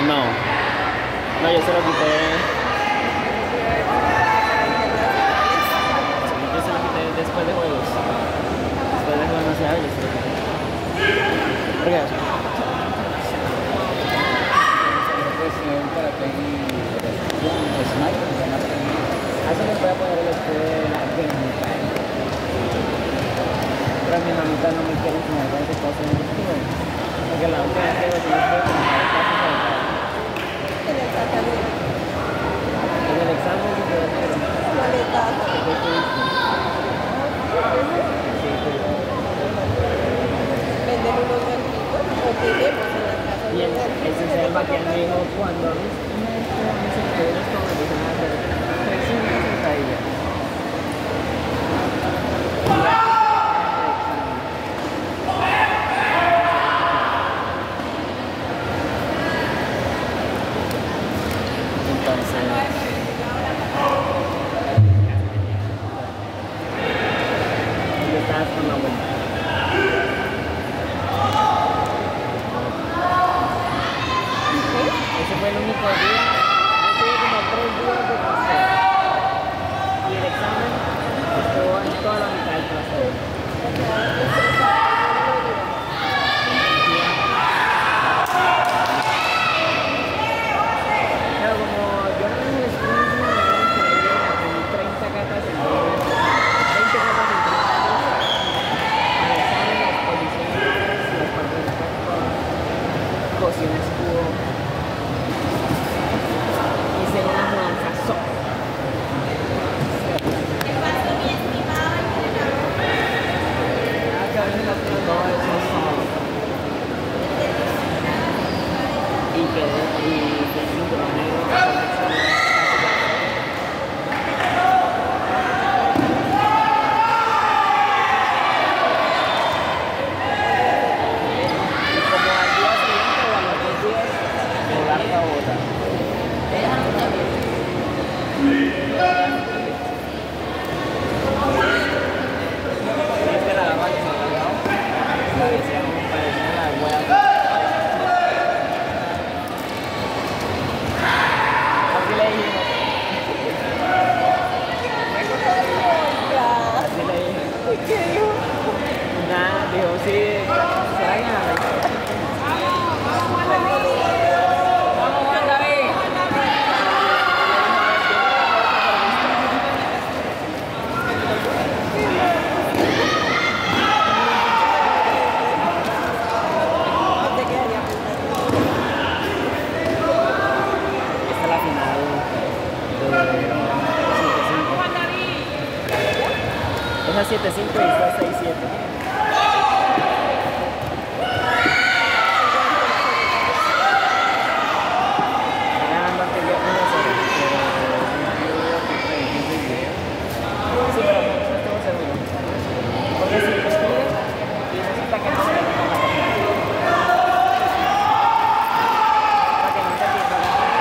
No, no, yo se lo quité. Sí, yo se lo quité después de juegos. Después de juegos nacionales, yo se lo quité. ¿Por qué? A eso le voy a poner el escuela técnica. Pero mi mamita no me quiere enseñar con ese cosas en el estudio. Porque la última vez que yo fue como para clases En el tratamiento. en el examen se quedó pero Boletazo. sí, Venden unos ganchitos o tenemos en la casa. y el señor Baquian me dijo cuando a mí me se quedó esto me dicen a hacer 300 sentadillas. Ese fue el único día. Yo tuve como 3 días de clase. Y el examen estuvo en toda la mitad del clase. Pero como yo no me estuve como 30 catas en 20 catas en 30 años. Al examen, las posiciones, las partes de práctica, cocina escudo. Hice una mudanza sola. Y quedé sin promedio. Como al día siguiente o a los 2 días, volar la bota. Es que la dama que se me olvidó, parecía la hueá. Así le dijimos. Así le dije. ¿Qué dijo? Nada, dijo, sí, será que nada. No te quedaría pensando. Esta es la final de 7-5. Es a 7-5 y fue a 6-7. Está ganando ante yo 1-0, sí, pero no estuvo seguro. Porque si lo escribe y resulta que no se le toca la partida. Para que no se pierda la partida.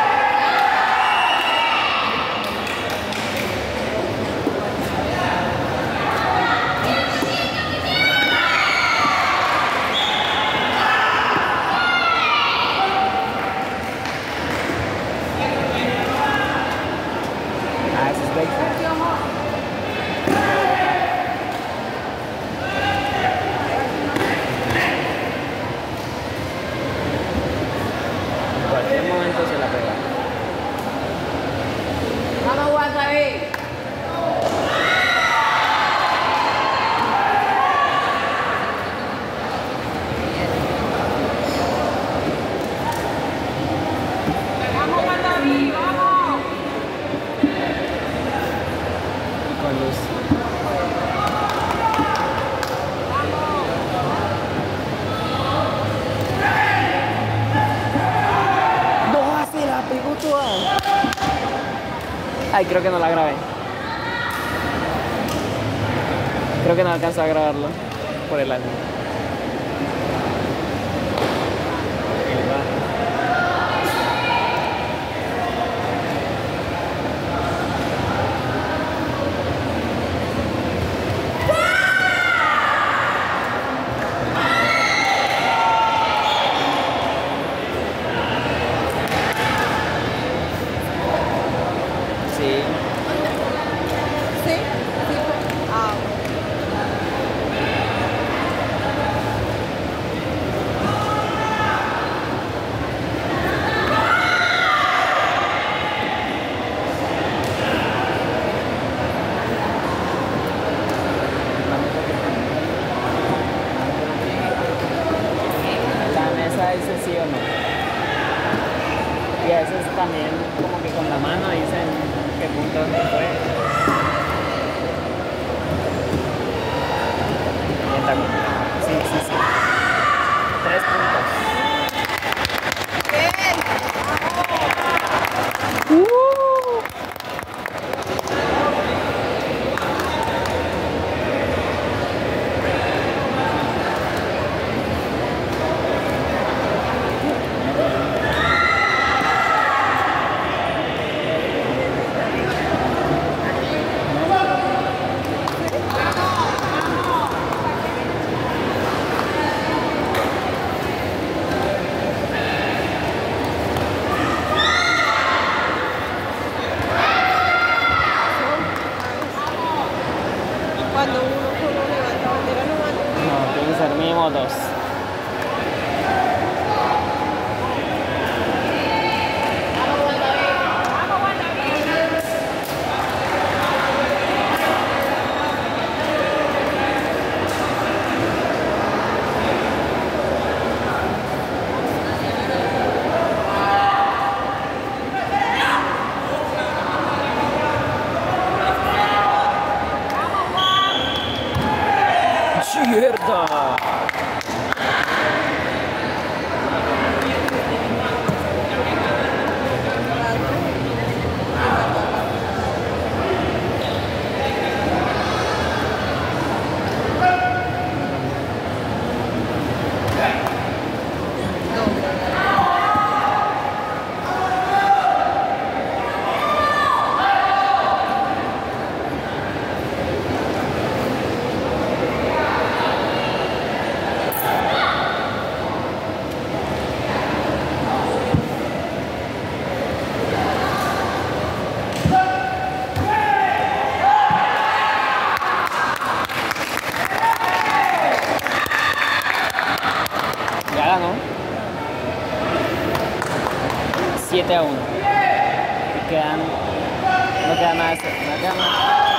Ah, ese es Baker. En cualquier momento se la pega. Vamos, Guadalupe. Vamos, Guadalupe, vamos. Y con luz. ¡No! ¡Se la pegó toda! Ay, creo que no la grabé. Creo que no alcanzó a grabarlo por el año. Y a veces también como que con la mano dicen qué punto fue. Y está complicado. Sí, sí, sí. 3 puntos. Bien. Cuando uno solo levanta bandera no manda. No, tiene que ser mínimo 2. ¡Cierto! Ya ganó. 7-1. Y quedan. No queda nada. No queda nada.